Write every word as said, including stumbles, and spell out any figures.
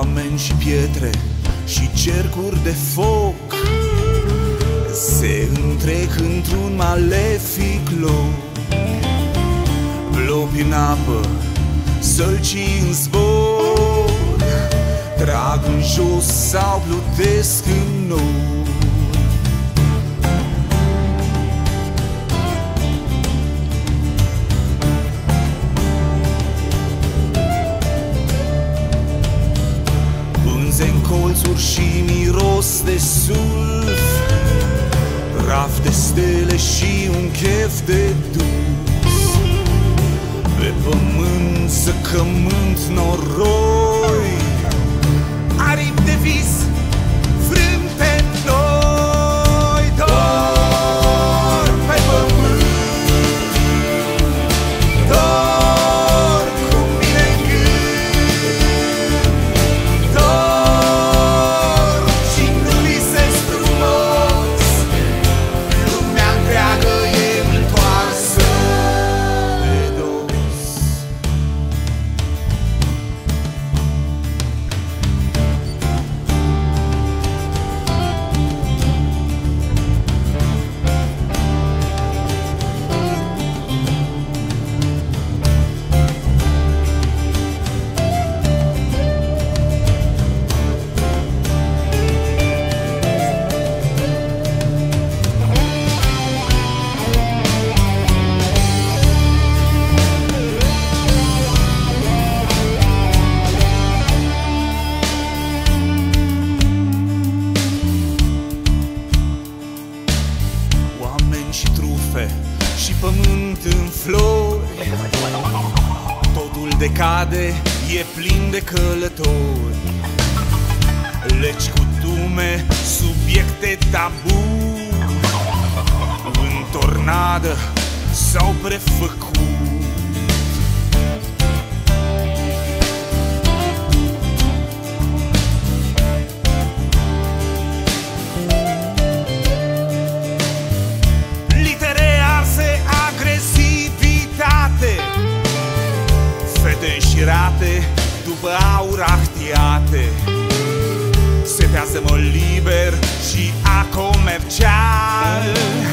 Oameni și pietre și cercuri de foc se întrec într-un malefic loc. Plopi în apă, sălcii în zbor, trag în jos sau plutesc în nor. Pânze-n colțuri și miros de sulf, praf de stele și un chef de dus. Pe pământ săcământ noroi, aripi de vis frânt pe noi. Dor pe pământ, dor cu mine în gând, dor și nu visez frumos, lumea întreagă e întoarsă pe dos. Și trufe și pământ în flori, totul decade, e plin de călători. Legi, cutume, subiecte tabu, în tornadă s-au prefăcut. Înșirate după aur ahtiate, setează-mă liber și acomercial.